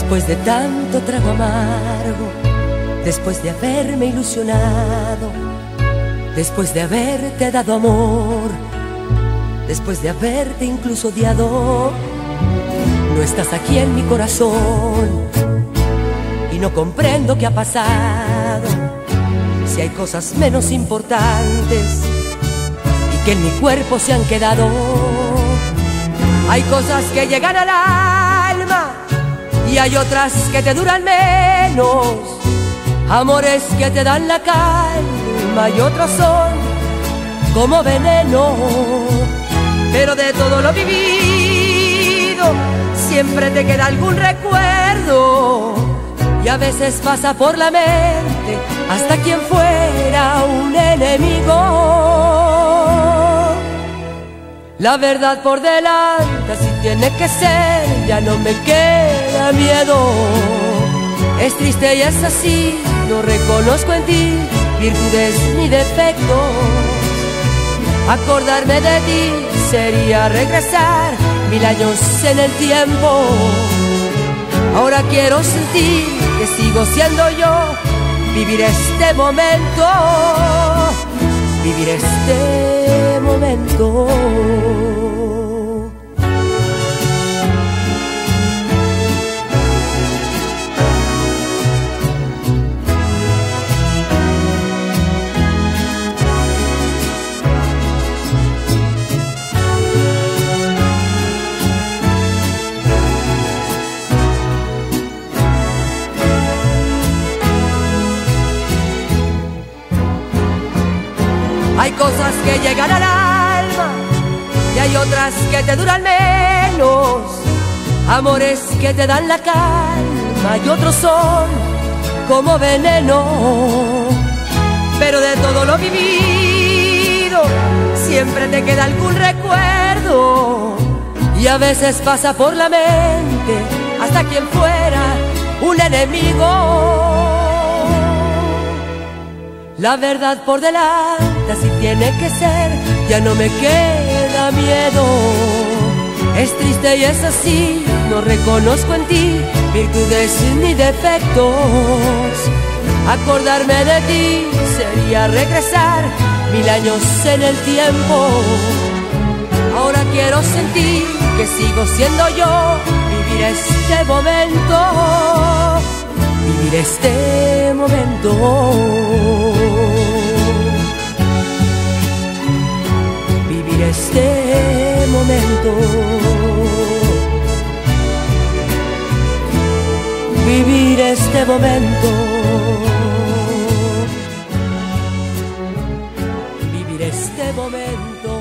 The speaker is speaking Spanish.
Después de tanto trago amargo, después de haberme ilusionado, después de haberte dado amor, después de haberte incluso odiado, no estás aquí en mi corazón y no comprendo qué ha pasado. Si hay cosas menos importantes y que en mi cuerpo se han quedado, hay cosas que llegan al alma y hay otras que te duran menos, amores que te dan la calma y otros son como veneno. Pero de todo lo vivido siempre te queda algún recuerdo, y a veces pasa por la mente hasta quien fuera un enemigo. La verdad por delante, así tiene que ser, ya no me queda miedo. Es triste y es así, no reconozco en ti virtudes ni defectos. Acordarme de ti sería regresar 1000 años en el tiempo. Ahora quiero sentir que sigo siendo yo, vivir este momento, vivir este momento. Hay cosas que llegan al alma y hay otras que te duran menos, amores que te dan la calma y otros son como veneno. Pero de todo lo vivido siempre te queda algún recuerdo, y a veces pasa por la mente hasta quien fuera un enemigo. La verdad por delante, así tiene que ser, ya no me queda miedo. Es triste y es así, no reconozco en ti virtudes ni defectos. Acordarme de ti sería regresar 1000 años en el tiempo. Ahora quiero sentir que sigo siendo yo, vivir este momento, vivir este momento. Vivir este momento, vivir este momento, vivir este momento.